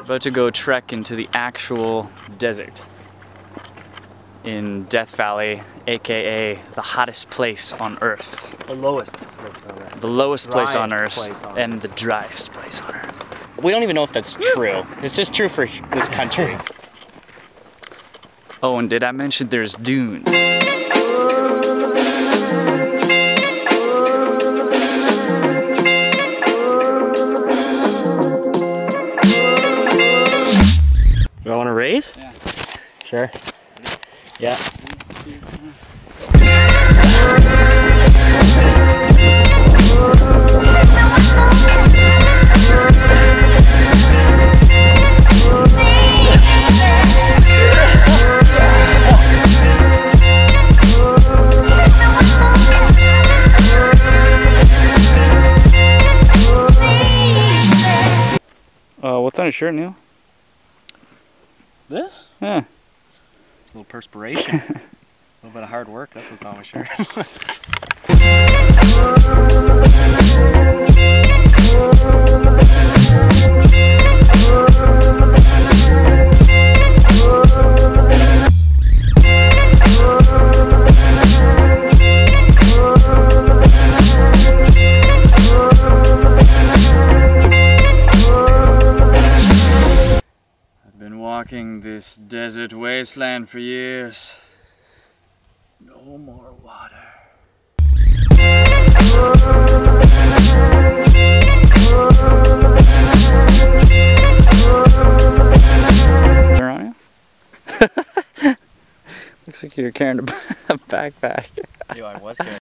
About to go trek into the actual desert in Death Valley, aka the hottest place on Earth. The lowest place on Earth. The lowest place on Driest Earth place on and Earth. the driest place on Earth. We don't even know if that's true. It's just true for this country. Oh, and did I mention there's dunes? Do I want to raise? Yeah. Sure. Yeah. What's on your shirt, Neil? This? Yeah. A little perspiration. A little bit of hard work. That's what's on my shirt. Been walking this desert wasteland for years. No more water. Around you? Looks like you're carrying a backpack. Yo, I was carrying